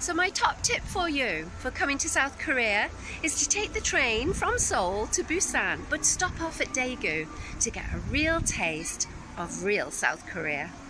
So my top tip for you for coming to South Korea is to take the train from Seoul to Busan, but stop off at Daegu to get a real taste of real South Korea.